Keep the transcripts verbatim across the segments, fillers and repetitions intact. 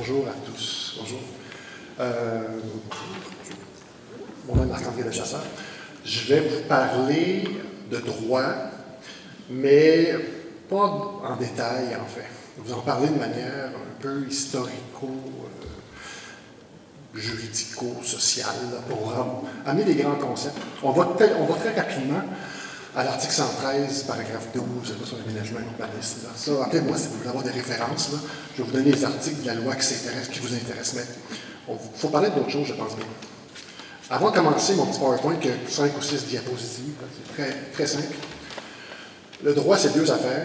Bonjour à tous. Bonjour. Euh, mon nom est Marc-André Lechasseur. Je vais vous parler de droit, mais pas en détail, en fait. Je vais vous en parler de manière un peu historico, euh, juridico-sociale, pour amener des grands concepts. On va, on va très rapidement à l'article cent treize, paragraphe douze, sur l'aménagement urbaniste. Ça, appelez-moi si vous voulez avoir des références. Là. Je vais vous donner les articles de la loi qui, qui vous intéressent. Mais il faut parler d'autres choses, je pense bien. Avant de commencer mon petit PowerPoint, que cinq ou six diapositives, c'est très, très simple. Le droit, c'est deux affaires.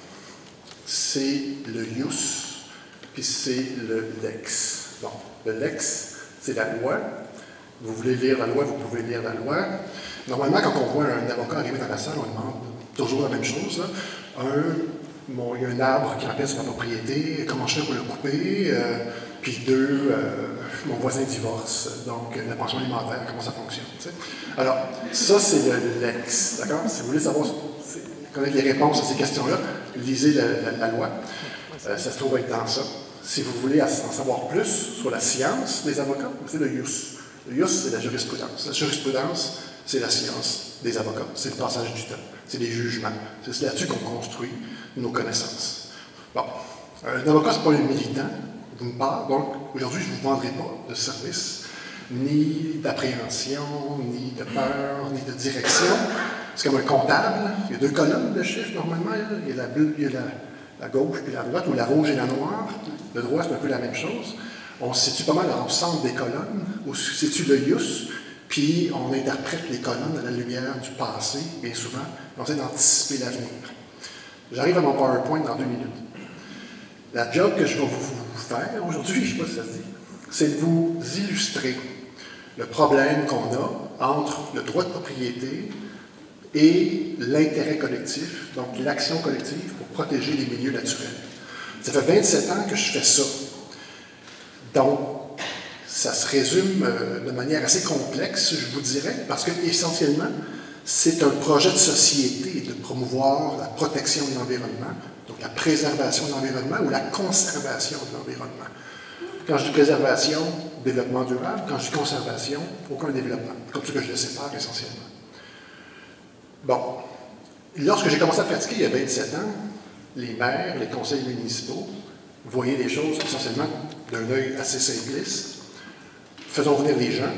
C'est le ius, puis c'est le lex. Bon, le lex, c'est la loi. Vous voulez lire la loi, vous pouvez lire la loi. Normalement, quand on voit un avocat arriver dans la salle, on demande toujours la même chose. Là. Un, bon, il y a un arbre qui empêche ma propriété, comment je fais pour le couper? Euh, puis deux, euh, mon voisin divorce, donc la pension alimentaire, comment ça fonctionne? T'sais? Alors, ça, c'est le lex, d'accord? Si vous voulez savoir, connaître les réponses à ces questions-là, lisez la, la, la loi. Euh, ça se trouve être dans ça. Si vous voulez en savoir plus sur la science des avocats, c'est le ius. Le ius, c'est la jurisprudence. La jurisprudence, c'est la science des avocats. C'est le passage du temps. C'est les jugements. C'est là-dessus qu'on construit nos connaissances. Bon. Un avocat, ce n'est pas un militant, d'une part. Donc, aujourd'hui, je ne vous vendrai pas de service, ni d'appréhension, ni de peur, ni de direction. C'est comme un comptable. Il y a deux colonnes de chiffres, normalement. Il y a la, il y a la, la gauche et la droite, ou la rouge et la noire. Le droit, c'est un peu la même chose. On se situe pas mal au centre des colonnes, où se situe le ius, puis on interprète les colonnes à la lumière du passé, bien souvent, on essaie d'anticiper l'avenir. J'arrive à mon PowerPoint dans deux minutes. La job que je vais vous faire aujourd'hui, je ne sais pas si ça se dit, c'est de vous illustrer le problème qu'on a entre le droit de propriété et l'intérêt collectif, donc l'action collective pour protéger les milieux naturels. Ça fait vingt-sept ans que je fais ça. Donc, ça se résume euh, de manière assez complexe, je vous dirais, parce que essentiellement, c'est un projet de société de promouvoir la protection de l'environnement, donc la préservation de l'environnement ou la conservation de l'environnement. Quand je dis préservation, développement durable. Quand je dis conservation, aucun développement. C'est comme ça que je le sépare essentiellement. Bon, lorsque j'ai commencé à pratiquer il y a vingt-sept ans, les maires, les conseils municipaux voyaient les choses essentiellement d'un œil assez simpliste. Faisons venir les gens,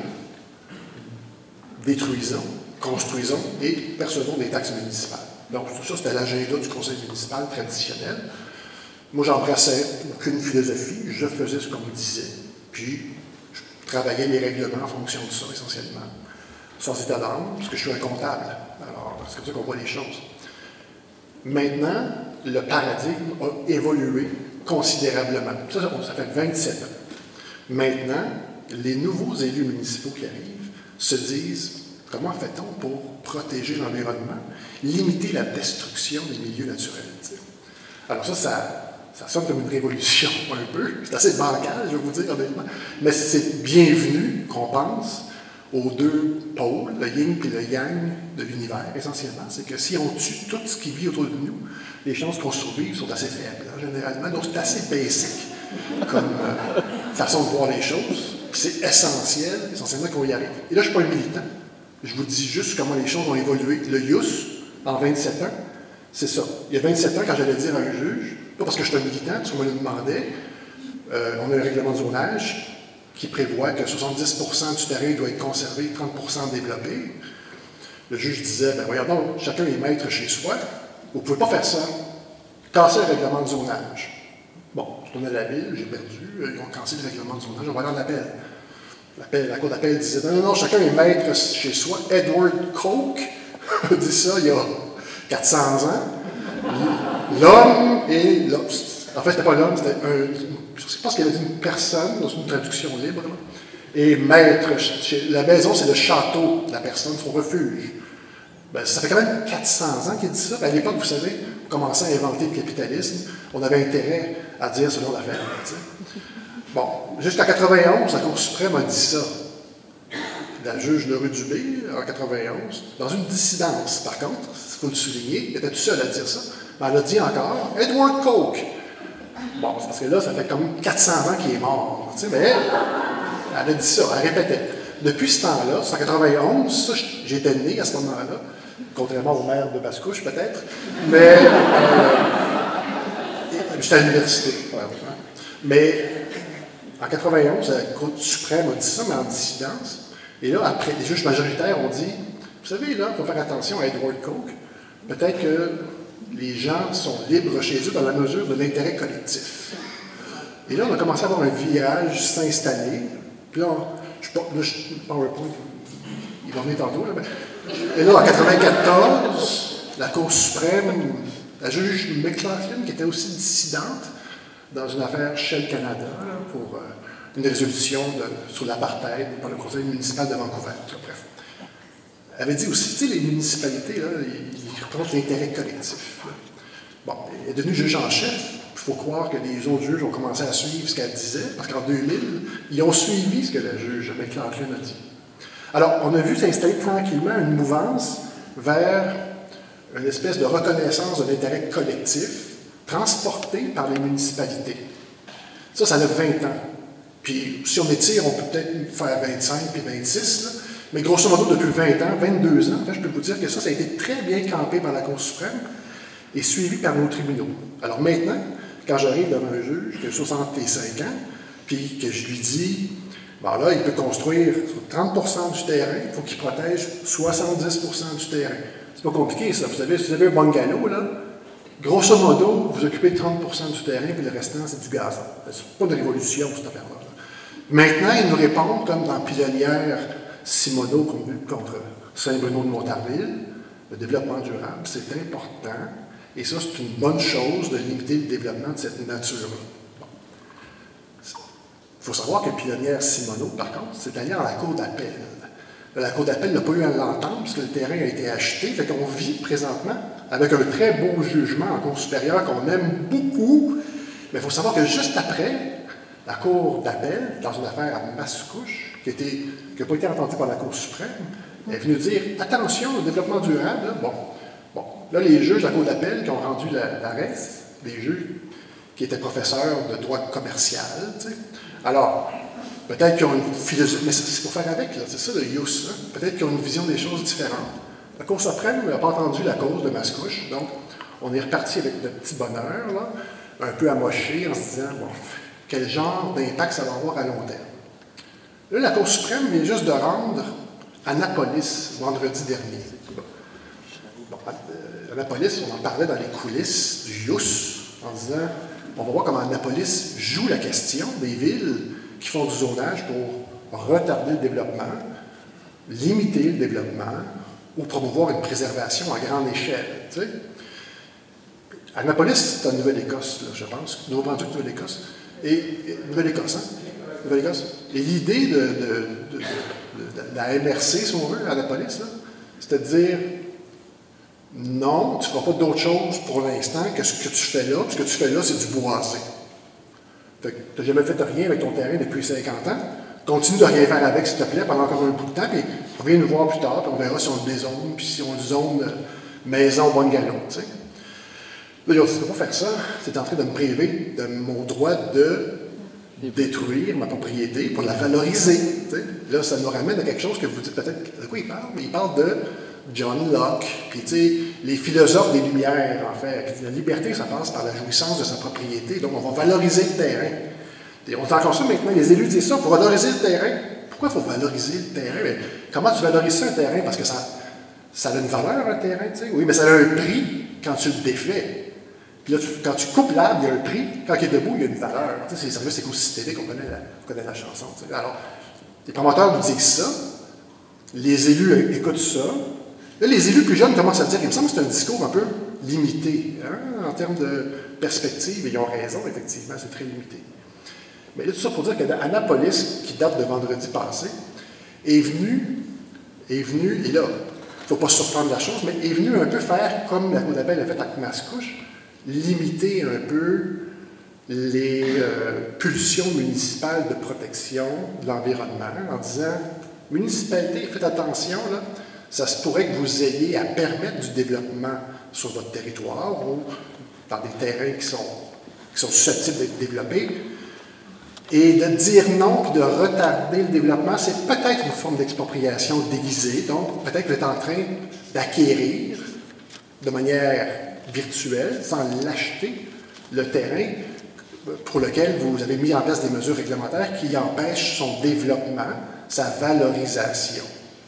détruisons, construisons et percevons des taxes municipales. Donc, tout ça, c'était l'agenda du conseil municipal traditionnel. Moi, j'embrassais aucune philosophie, je faisais ce qu'on me disait, puis je travaillais les règlements en fonction de ça, essentiellement. Sans état d'âme, parce que je suis un comptable. Alors, c'est comme ça qu'on voit les choses. Maintenant, le paradigme a évolué considérablement. Ça, ça fait vingt-sept ans. Maintenant, les nouveaux élus municipaux qui arrivent se disent « Comment fait-on pour protéger l'environnement, limiter la destruction des milieux naturels? » Alors ça, ça, ça sonne comme une révolution un peu. C'est assez bancal, je vais vous dire honnêtement. Mais c'est bienvenu qu'on pense aux deux pôles, le yin et le yang de l'univers, essentiellement. C'est que si on tue tout ce qui vit autour de nous, les chances qu'on survive sont assez faibles, hein, généralement. Donc, c'est assez basic comme euh, façon de voir les choses. C'est essentiel, essentiellement, qu'on y arrive. Et là, je ne suis pas un militant. Je vous dis juste comment les choses ont évolué. Le ius, en vingt-sept ans, c'est ça. Il y a vingt-sept ans, quand j'allais dire à un juge, pas parce que je suis un militant, parce qu'on me le demandait, euh, on a un règlement de zonage qui prévoit que soixante-dix pour cent du terrain doit être conservé, trente pour cent développé. Le juge disait, ben voyons donc, chacun est maître chez soi. Vous ne pouvez pas faire ça. Casser le règlement de zonage. Bon, je tournais à la ville, j'ai perdu, ils ont cassé le règlement de zonage, on va aller en appel. La cour d'appel disait, non, non, non, chacun est maître chez soi. Edward Coke a dit ça il y a quatre cents ans. L'homme et l'homme. En fait, c'était pas l'homme, c'était un. Je pense qu'il avait dit une personne, dans une traduction libre. Et maître, chez, la maison, c'est le château de la personne, son refuge. Ben, ça fait quand même quatre cents ans qu'il dit ça. Ben, à l'époque, vous savez, on commençait à inventer le capitalisme. On avait intérêt à dire selon l'affaire. Bon, jusqu'en quatre-vingt-onze, la Cour suprême a dit ça. La juge Leroux Dubé, en quatre-vingt-onze, dans une dissidence, par contre, il faut le souligner, il était tout seul à dire ça, mais elle a dit encore, Edward Coke, Bon, c'est parce que là, ça fait comme quatre cents ans qu'il est mort. Tu sais, mais elle, elle a dit ça, elle répétait. Depuis ce temps-là, c'est en quatre-vingt-onze, ça, j'étais né à ce moment-là, contrairement au maire de Basse-Couche, peut-être, mais euh, j'étais à l'université. Ouais, ouais. Mais en quatre-vingt-onze, la Cour suprême a dit ça, mais en dissidence. Et là, après, les juges majoritaires ont dit, vous savez, là, il faut faire attention à Edward Coke. Peut-être que les gens sont libres chez eux dans la mesure de l'intérêt collectif. Et là, on a commencé à avoir un virage s'installer. Puis là, je, là, je, PowerPoint, il va venir tantôt. Là, mais, et là, en quatre-vingt-quatorze, la Cour suprême, la juge McLaughlin, qui était aussi dissidente dans une affaire Shell Canada, là, pour euh, une résolution de, sur l'apartheid par le conseil municipal de Vancouver. Là, bref. Elle avait dit aussi, tu sais, les municipalités, là, ils, ils représentent l'intérêt collectif. Là. Bon, elle est devenue juge en chef. Il faut croire que les autres juges ont commencé à suivre ce qu'elle disait, parce qu'en deux mille, ils ont suivi ce que la juge McLaughlin a dit. Alors, on a vu s'installer tranquillement une mouvance vers une espèce de reconnaissance de l'intérêt collectif transporté par les municipalités. Ça, ça a vingt ans. Puis, si on étire, on peut peut-être faire vingt-cinq puis vingt-six, là. Mais grosso modo, depuis vingt ans, vingt-deux ans, en fait, je peux vous dire que ça, ça a été très bien campé par la Cour suprême et suivi par nos tribunaux. Alors maintenant, quand j'arrive devant un juge qui a soixante-cinq ans, puis que je lui dis, bon là, il peut construire trente pour cent du terrain, il faut qu'il protège soixante-dix pour cent du terrain. C'est pas compliqué, ça. Vous savez, si vous avez un bungalow, là, grosso modo, vous occupez trente pour cent du terrain, puis le restant, c'est du gazon. C'est pas de révolution, cette affaire-là. Maintenant, ils nous répondent, comme dans Pilonnière, Simoneau contre Saint-Bruno de Montarville, le développement durable, c'est important, et ça, c'est une bonne chose de limiter le développement de cette nature-là. Bon. Il faut savoir que Pilonnière Simoneau, par contre, c'est allé à la cour d'appel. La cour d'appel n'a pas eu à l'entendre, puisque le terrain a été acheté, fait qu'on vit présentement avec un très beau jugement en cour supérieure qu'on aime beaucoup, mais il faut savoir que juste après, la cour d'appel, dans une affaire à Mascouche, qui n'a pas été entendue par la Cour suprême, est venue dire « Attention, le développement durable, là, bon, bon, là, les juges de la Cour d'appel qui ont rendu l'arrêt, des juges qui étaient professeurs de droit commercial, tu sais. Alors, peut-être qu'ils ont une philosophie, mais c'est pour faire avec, c'est ça le ius, hein? Peut-être qu'ils ont une vision des choses différentes. La Cour suprême n'a pas entendu la cause de Mascouche, donc on est reparti avec de petits bonheurs, là, un peu amoché, en se disant « Bon, quel genre d'impact ça va avoir à long terme. » Là, la Cour suprême vient juste de rendre Annapolis vendredi dernier. Bon, euh, Annapolis, on en parlait dans les coulisses du I U S, en disant, on va voir comment Annapolis joue la question des villes qui font du zonage pour retarder le développement, limiter le développement ou promouvoir une préservation à grande échelle. Tu sais. Annapolis, c'est en Nouvelle-Écosse, je pense. Nouveau-Brunswick, Nouvelle-Écosse. Et, et Nouvelle-Écosse, hein? Nouvelle-Écosse. Et l'idée de, de, de, de, de la M R C, si on veut, à Annapolis, c'est de dire non, tu ne feras pas d'autre chose pour l'instant que ce que tu fais là. Ce que tu fais là, c'est du boisé. Tu n'as jamais fait rien avec ton terrain depuis cinquante ans. Continue de rien faire avec, s'il te plaît, pendant encore un bout de temps, puis reviens nous voir plus tard, puis on verra si on le dézone, puis si on le zone maison bungalow, tu sais. Là, ils ont dit, tu ne peux pas faire ça, c'est en train de me priver de mon droit de détruire ma propriété pour la valoriser. T'sais. Là, ça nous ramène à quelque chose que vous dites peut-être, de quoi il parle? Mais il parle de John Locke, puis tu sais, les philosophes des Lumières, en fait. Puis la liberté, ça passe par la jouissance de sa propriété, donc on va valoriser le terrain. Et on entend ça maintenant, les élus disent ça, pour valoriser le terrain. Pourquoi il faut valoriser le terrain? Mais comment tu valorises ça, un terrain? Parce que ça, ça a une valeur, un terrain, tu sais. Oui, mais ça a un prix quand tu le défais. Puis là, tu, quand tu coupes l'arbre, il y a un prix. Quand il est debout, il y a une valeur. Tu sais, c'est les services écosystémiques, on connaît la, on connaît la chanson. Tu sais. Alors, les promoteurs nous disent ça. Les élus écoutent ça. Là, les élus plus jeunes commencent à dire, il me semble que c'est un discours un peu limité, hein, en termes de perspective. Et ils ont raison, effectivement, c'est très limité. Mais là, tout ça pour dire qu'Annapolis, qui date de vendredi passé, est venu, est venu, et là, il ne faut pas surprendre la chose, mais est venu un peu faire comme la Cour d'appel a fait avec Mascouche, limiter un peu les euh, pulsions municipales de protection de l'environnement en disant, municipalité, faites attention, là, ça se pourrait que vous ayez à permettre du développement sur votre territoire ou dans des terrains qui sont, qui sont susceptibles d'être développés. Et de dire non puis de retarder le développement, c'est peut-être une forme d'expropriation déguisée. Donc, peut-être que vous êtes en train d'acquérir de manière virtuelle, sans l'acheter, le terrain pour lequel vous avez mis en place des mesures réglementaires qui empêchent son développement, sa valorisation.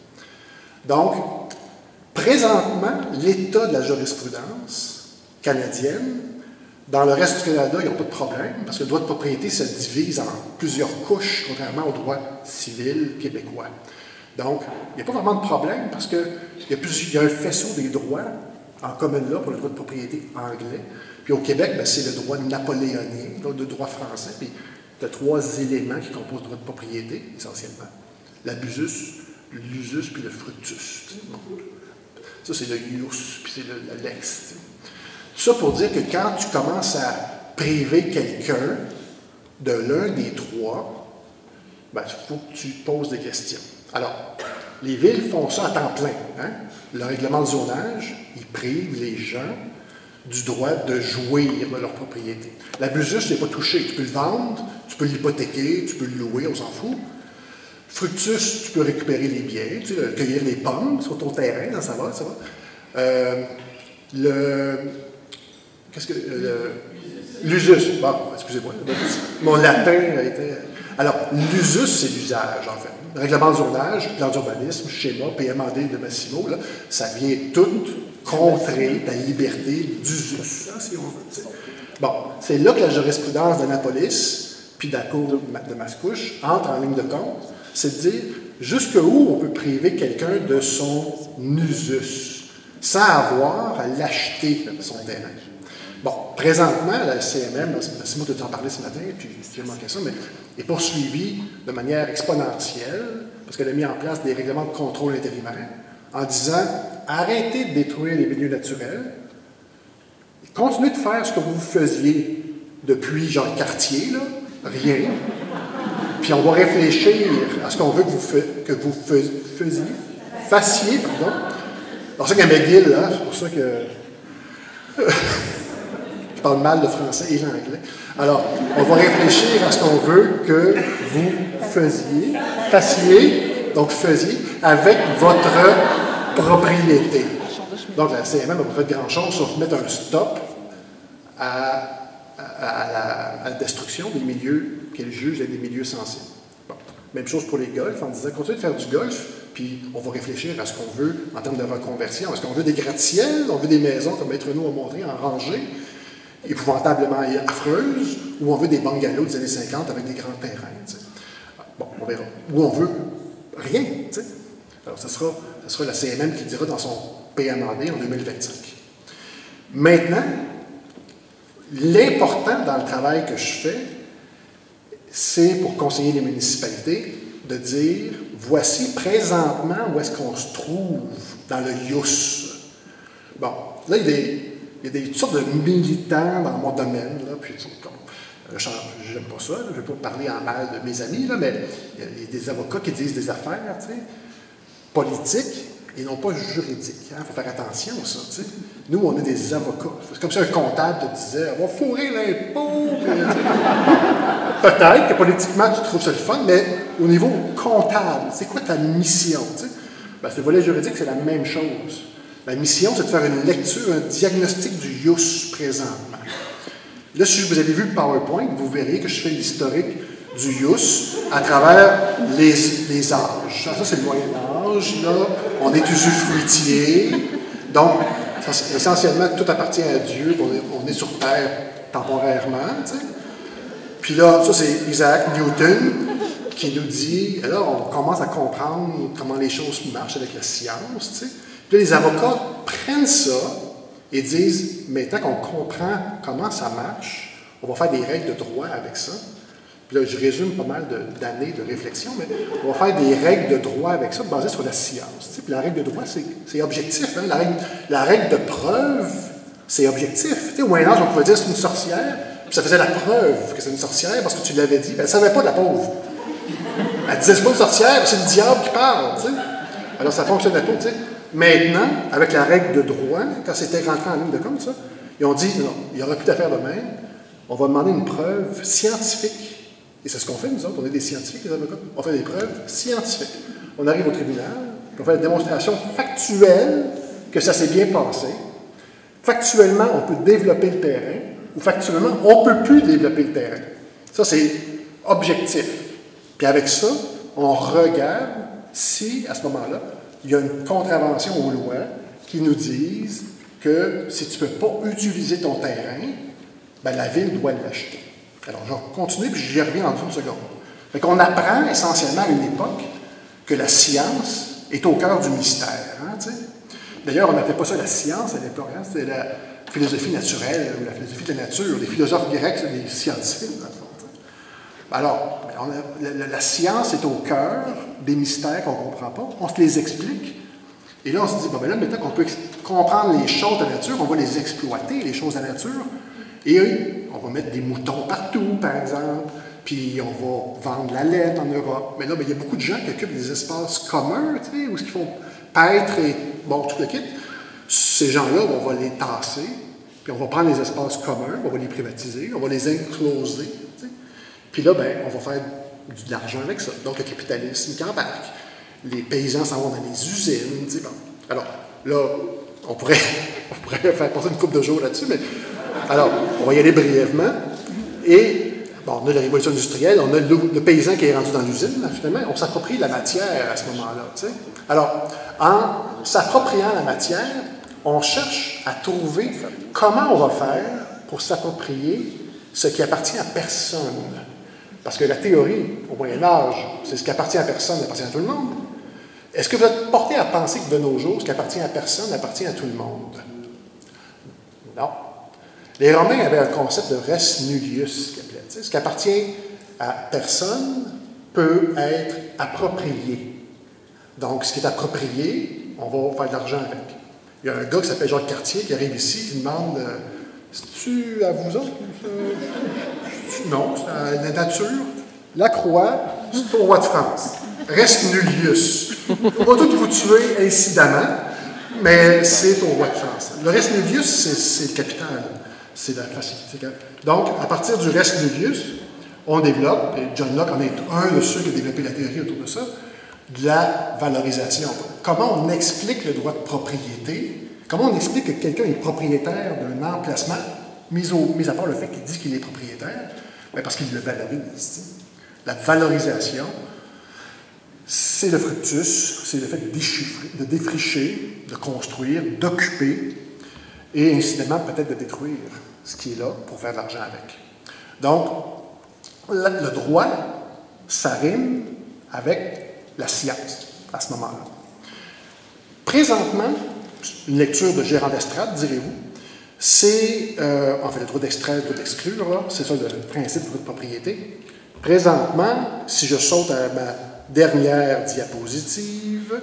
Donc, présentement, l'état de la jurisprudence canadienne, dans le reste du Canada, il n'y a pas de problème, parce que le droit de propriété se divise en plusieurs couches, contrairement au droit civil québécois. Donc, il n'y a pas vraiment de problème, parce qu'il y, y a un faisceau des droits en common law pour le droit de propriété anglais. Puis au Québec, ben, c'est le droit napoléonien, donc le droit français. Puis il y a trois éléments qui composent le droit de propriété, essentiellement. L'abusus, l'usus, puis le fructus. Ça, c'est le ius, puis c'est le, le lex. T'sais. Tout ça pour dire que quand tu commences à priver quelqu'un de l'un des trois, ben, il faut que tu poses des questions. Alors, les villes font ça à temps plein. Hein? Le règlement de zonage, ils privent les gens du droit de jouir de leur propriété. L'abusus, n'est pas touché. Tu peux le vendre, tu peux l'hypothéquer, tu peux le louer, on s'en fout. Fructus, tu peux récupérer les biens, tu sais, cueillir les pommes sur ton terrain, ça va, ça va. Euh, le... Qu'est-ce que... L'usus. Bon, excusez-moi. Mon latin a été... Alors, l'usus, c'est l'usage, en fait. Le règlement de zonage, plan d'urbanisme, schéma, P M A D de Massimo, là, ça vient tout contrer ta liberté d'usus, hein, si on veut dire. Bon, c'est là que la jurisprudence d'Annapolis, puis de la cour de Mascouche, entre en ligne de compte, c'est de dire jusqu'où on peut priver quelqu'un de son usus, sans avoir à l'acheter, son terrain. Bon, présentement, la C M M, Massimo t'a en parlé ce matin, puis j'ai manqué ça, mais est poursuivie de manière exponentielle, parce qu'elle a mis en place des règlements de contrôle intérimaire, en disant arrêtez de détruire les milieux naturels, continuez de faire ce que vous faisiez depuis genre le quartier, là, rien, puis on va réfléchir à ce qu'on veut que vous, fe, que vous faisiez, fassiez, pardon. Alors ça qu'un McGill, hein, c'est pour ça que je parle mal le français et l'anglais. Alors, on va réfléchir à ce qu'on veut que vous faisiez, fassiez, donc faisiez, avec votre propriété. Donc, la C M M n'a pas fait grand-chose sauf mettre un stop à, à, à, la, à la destruction des milieux qu'elle juge être des milieux sensibles. Bon. Même chose pour les golfs, en disant, continuez de faire du golf, puis on va réfléchir à ce qu'on veut en termes de reconversion. Est-ce qu'on veut des gratte-ciels, on veut des maisons, comme Maître Renaud a montré, en rangée, épouvantablement affreuses, ou on veut des bungalows des années cinquante avec des grands terrains. T'sais. Bon, on verra. Ou on veut rien. T'sais. Alors, ce sera, ce sera la C M M qui dira dans son P M A D en deux mille vingt-cinq. Maintenant, l'important dans le travail que je fais, c'est pour conseiller les municipalités de dire voici présentement où est-ce qu'on se trouve dans le I U S. Bon, là, il y a des. Il y a des sortes de militants dans mon domaine, là, puis comme, euh, je n'aime pas ça, là, je ne vais pas parler en mal de mes amis, là, mais il y a des avocats qui disent des affaires, tu sais, politiques et non pas juridiques. Il hein, faut faire attention à ça, tu sais. Nous, on est des avocats. C'est comme si un comptable te disait « on va fourrer l'impôt ». Peut-être que politiquement, tu trouves ça le fun, mais au niveau comptable, c'est quoi ta mission, tu sais? Ben, ce volet juridique, c'est la même chose. Ma mission, c'est de faire une lecture, un diagnostic du I U S présentement. Là, si vous avez vu le PowerPoint, vous verrez que je fais l'historique du I U S à travers les, les âges. Ça, c'est le Moyen-Âge. Là, on est usufruitier. Donc, ça, essentiellement, tout appartient à Dieu. On est, on est sur Terre temporairement. Tu sais. Puis là, ça, c'est Isaac Newton qui nous dit, là, on commence à comprendre comment les choses marchent avec la science. Tu sais. Puis là, les avocats prennent ça et disent, maintenant qu'on comprend comment ça marche, on va faire des règles de droit avec ça. Puis là, je résume pas mal d'années de, de réflexion, mais on va faire des règles de droit avec ça, basées sur la science. Tu sais. Puis la règle de droit, c'est objectif. Hein? La, règle, la règle de preuve, c'est objectif. Tu sais, au Moyen-Âge, on pouvait dire c'est une sorcière, puis ça faisait la preuve que c'est une sorcière parce que tu l'avais dit, puis elle ne savait pas, la pauvre. Elle disait, c'est pas une sorcière, c'est le diable qui parle. Tu sais. Alors, ça fonctionnait pas, tu sais. Maintenant, avec la règle de droit, quand c'était rentré en ligne de compte, ça, ils ont dit, non, il n'y aura plus d'affaires de même. on va demander une preuve scientifique. Et c'est ce qu'on fait, nous autres, on est des scientifiques, les avocats. On fait des preuves scientifiques. On arrive au tribunal, on fait la démonstration factuelle que ça s'est bien passé. Factuellement, on peut développer le terrain, ou factuellement, on ne peut plus développer le terrain. Ça, c'est objectif. Puis avec ça, on regarde si, à ce moment-là, il y a une contravention aux lois qui nous disent que si tu ne peux pas utiliser ton terrain, bien, la ville doit l'acheter. Alors, je vais continuer, puis j'y reviens dans une seconde. Fait qu'on apprend essentiellement à une époque que la science est au cœur du mystère. Hein, D'ailleurs, on n'appelait pas ça la science à l'époque, hein, c'était la philosophie naturelle ou la philosophie de la nature. Les philosophes grecs, c'est des scientifiques, dans le fond. T'sais. Alors, on a, la, la science est au cœur des mystères qu'on ne comprend pas. On se les explique. Et là, on se dit, bon, ben là, maintenant qu'on peut comprendre les choses de la nature, on va les exploiter, les choses de la nature. Et on va mettre des moutons partout, par exemple. Puis on va vendre la laine en Europe. Mais là, ben, il y a beaucoup de gens qui occupent des espaces communs, tu sais, où ils font paître et, bon, tout le kit. Ces gens-là, on va les tasser, puis on va prendre les espaces communs, on va les privatiser, on va les encloser, tu sais. Puis là, ben, on va faire de l'argent avec ça. Donc, le capitalisme qui embarque. Les paysans s'en vont dans les usines, tu sais, bon. Alors, là, on pourrait, on pourrait faire passer une couple de jours là-dessus, mais... Alors, on va y aller brièvement. Et... Bon, on a la révolution industrielle, on a le, le paysan qui est rendu dans l'usine, finalement, on s'approprie la matière à ce moment-là. Tu sais. Alors, en s'appropriant la matière, on cherche à trouver comment on va faire pour s'approprier ce qui appartient à personne. Parce que la théorie, au Moyen Âge, c'est ce qui appartient à personne, appartient à tout le monde. Est-ce que vous êtes porté à penser que de nos jours, ce qui appartient à personne appartient à tout le monde? Non. Les Romains avaient un concept de res nullius, qu'ils appelaient. Ce qui appartient à personne peut être approprié. Donc, ce qui est approprié, on va faire de l'argent avec. Il y a un gars qui s'appelle Jacques Cartier qui arrive ici qui demande euh, c'est-tu à vous autres? Euh, non, c'est à la nature. La croix, c'est au roi de France. Res nullius. Pas tout vous tuer incidemment, mais c'est au roi de France. Le res nullius, c'est le capital. C'est la facilité. Donc, à partir du res nullius, on développe, et John Locke en est un de ceux qui a développé la théorie autour de ça, de la valorisation. Comment on explique le droit de propriété? Comment on explique que quelqu'un est propriétaire d'un emplacement, mis, au, mis à part le fait qu'il dit qu'il est propriétaire? Bien, parce qu'il le valorise. La valorisation, c'est le fructus, c'est le fait de, déchiffrer, de défricher, de construire, d'occuper, et incidemment peut-être de détruire ce qui est là pour faire de l'argent avec. Donc, le droit, ça rime avec la science à ce moment-là. Présentement, une lecture de Gérard d'Estrade, direz-vous, c'est, euh, en fait, le droit d'extraire, le droit d'exclure, c'est ça le principe du droit de propriété. Présentement, si je saute à ma dernière diapositive,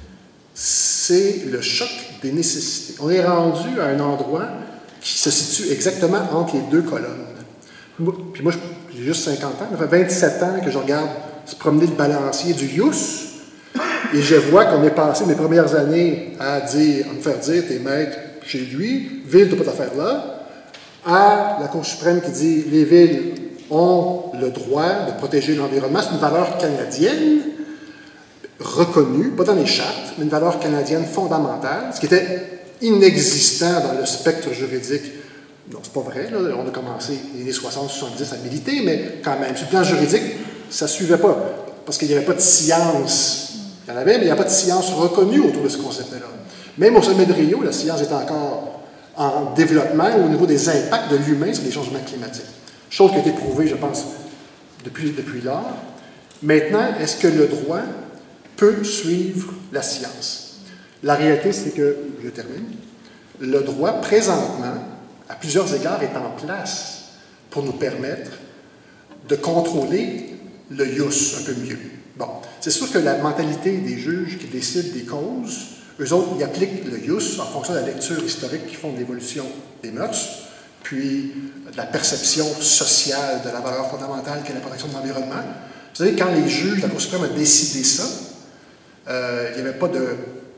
c'est le choc des nécessités. On est rendu à un endroit qui se situe exactement entre les deux colonnes. Puis moi, j'ai juste cinquante ans, ça fait vingt-sept ans que je regarde se promener le balancier du Ius, et je vois qu'on est passé mes premières années à dire, à me faire dire, t'es maître chez lui, ville, t'as pas d'affaires là, à la Cour suprême qui dit, les villes ont le droit de protéger l'environnement, c'est une valeur canadienne, reconnue, pas dans les chartes, mais une valeur canadienne fondamentale, ce qui était inexistant dans le spectre juridique. Non, c'est pas vrai, là, on a commencé les années soixante soixante-dix à militer, mais quand même, sur le plan juridique, ça ne suivait pas, parce qu'il n'y avait pas de science. Il y en avait, mais il n'y a pas de science reconnue autour de ce concept-là. Même au sommet de Rio, la science est encore en développement au niveau des impacts de l'humain sur les changements climatiques. Chose qui a été prouvée, je pense, depuis, depuis lors. Maintenant, est-ce que le droit peut suivre la science? La réalité, c'est que, je termine, le droit, présentement, à plusieurs égards, est en place pour nous permettre de contrôler le ius un peu mieux. Bon, c'est sûr que la mentalité des juges qui décident des causes, eux autres, ils appliquent le ius en fonction de la lecture historique qu'ils font de l'évolution des mœurs, puis de la perception sociale de la valeur fondamentale qu'est la protection de l'environnement. Vous savez, quand les juges de la Cour suprême ont décidé ça, euh, il n'y avait pas de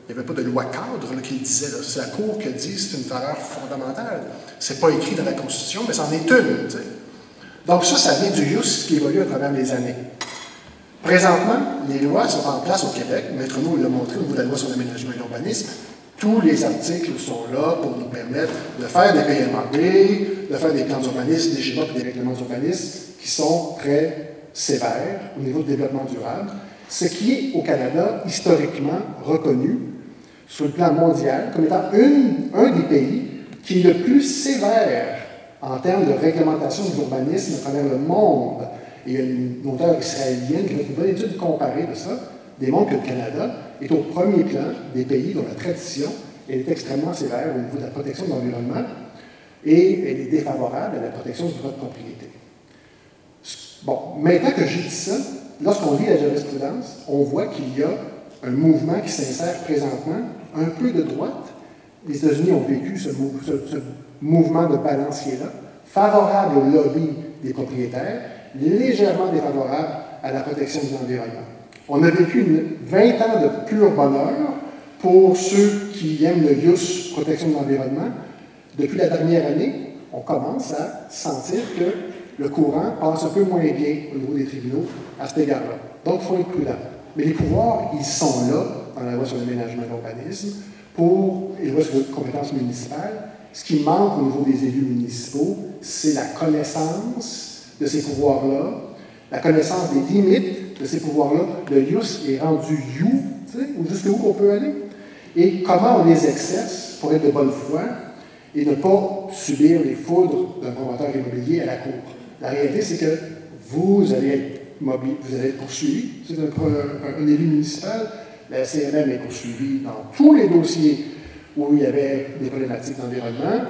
Il n'y avait pas de loi cadre là, qui le disait. C'est la Cour qui dit que c'est une valeur fondamentale. Ce n'est pas écrit dans la Constitution, mais c'en est une. T'sais. Donc ça, ça vient du ius qui évolue à travers les années. Présentement, les lois sont en place au Québec. Maître Mot l'a montré au niveau de la loi sur l'aménagement et l'urbanisme. Tous les articles sont là pour nous permettre de faire des P M A D, de faire des plans d'urbanisme, des schémas et des règlements d'urbanisme qui sont très sévères au niveau du développement durable, ce qui est au Canada historiquement reconnu sur le plan mondial comme étant une, un des pays qui est le plus sévère en termes de réglementation de l'urbanisme à travers le monde. Et il y a une auteure israélienne qui a fait une bonne étude comparée de ça, démontre que le Canada est au premier plan des pays dont la tradition elle est extrêmement sévère au niveau de la protection de l'environnement et elle est défavorable à la protection du droit de propriété. Bon, maintenant que j'ai dit ça, lorsqu'on lit la jurisprudence, on voit qu'il y a un mouvement qui s'insère présentement un peu de droite. Les États-Unis ont vécu ce, mou ce, ce mouvement de balance qui est là, favorable au lobby des propriétaires, légèrement défavorable à la protection de l'environnement. On a vécu une, vingt ans de pur bonheur pour ceux qui aiment le ius, protection de l'environnement. Depuis la dernière année, on commence à sentir que le courant passe un peu moins bien au niveau des tribunaux à cet égard-là. Donc, il faut être prudent. Mais les pouvoirs, ils sont là, dans la loi sur l'aménagement et l'urbanisme, pour les lois sur les compétences municipales. Ce qui manque au niveau des élus municipaux, c'est la connaissance de ces pouvoirs-là, la connaissance des limites de ces pouvoirs-là. Le ius est rendu you, tu sais, ou jusqu'où on peut aller, et comment on les exerce pour être de bonne foi et ne pas subir les foudres d'un promoteur immobilier à la cour. La réalité, c'est que vous allez être, mobile, vous allez être poursuivi. C'est un, un, un élu municipal. La C M M est poursuivie dans tous les dossiers où il y avait des problématiques d'environnement.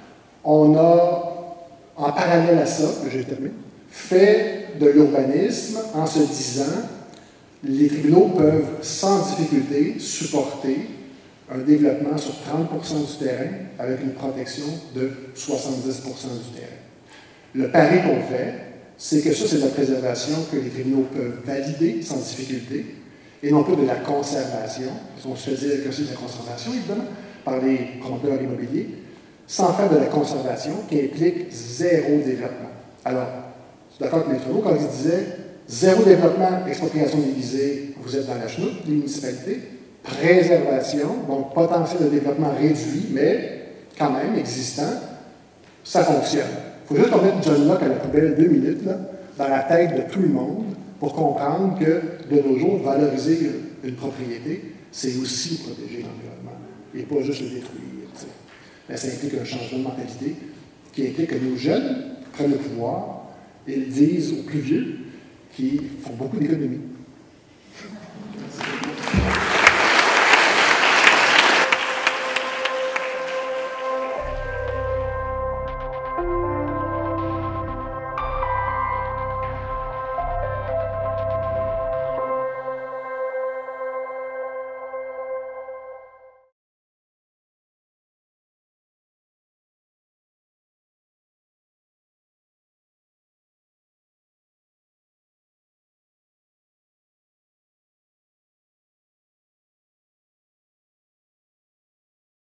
On a, en parallèle à ça, que j'ai terminé, fait de l'urbanisme en se disant les tribunaux peuvent sans difficulté supporter un développement sur trente pour cent du terrain avec une protection de soixante-dix pour cent du terrain. Le pari qu'on fait, c'est que ça, c'est de la préservation que les tribunaux peuvent valider sans difficulté, et non pas de la conservation, parce qu'on se faisait que c'est de la conservation, évidemment, par les promoteurs immobiliers, sans faire de la conservation qui implique zéro développement. Alors, je suis d'accord avec les tribunaux quand ils disaient zéro développement, expropriation déguisée, vous êtes dans la chenoute, les municipalités, préservation, donc potentiel de développement réduit, mais quand même existant, ça fonctionne. Il faut juste qu'on mette John Locke à la poubelle deux minutes, là, dans la tête de tout le monde, pour comprendre que, de nos jours, valoriser une propriété, c'est aussi protéger l'environnement, et pas juste le détruire. T'sais. Mais ça implique un changement de mentalité qui implique que nos jeunes prennent le pouvoir et le disent aux plus vieux qui font beaucoup d'économies.